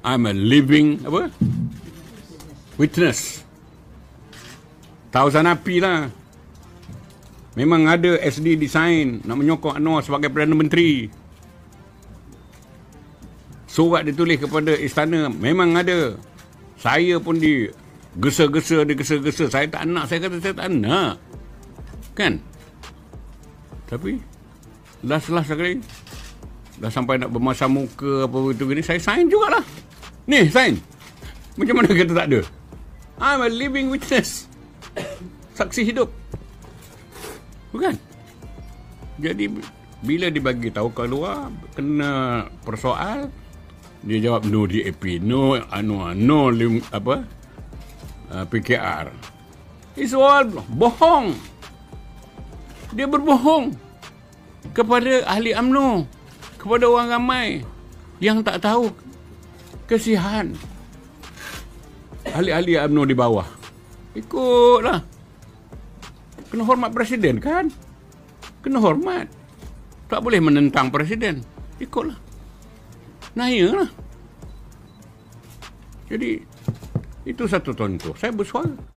I'm a living witness. Tahu Sanapi lah. Memang ada SD design nak menyokong Anwar sebagai Perdana Menteri. Surat ditulis kepada istana memang ada. Saya pun digesa-gesa. Saya tak nak. Saya kata saya tak nak. Kan? Tapi last sekali dah sampai nak bermasam muka apa itu gini, saya sign jugalah. Ni sign. Macam mana kata tak ada? I'm a living witness. Saksi hidup. Bukan? Jadi bila dibagi tahu keluar kena persoal, dia jawab no DAP, no Anwar, no PKR. It's all bohong. Dia berbohong kepada ahli UMNO, kepada orang ramai yang tak tahu kesihan ahli-ahli UMNO di bawah. Ikutlah. Kena hormat presiden kan? Kena hormat. Tak boleh menentang presiden. Ikutlah. Naiklah. Jadi itu satu contoh. Saya bersuara.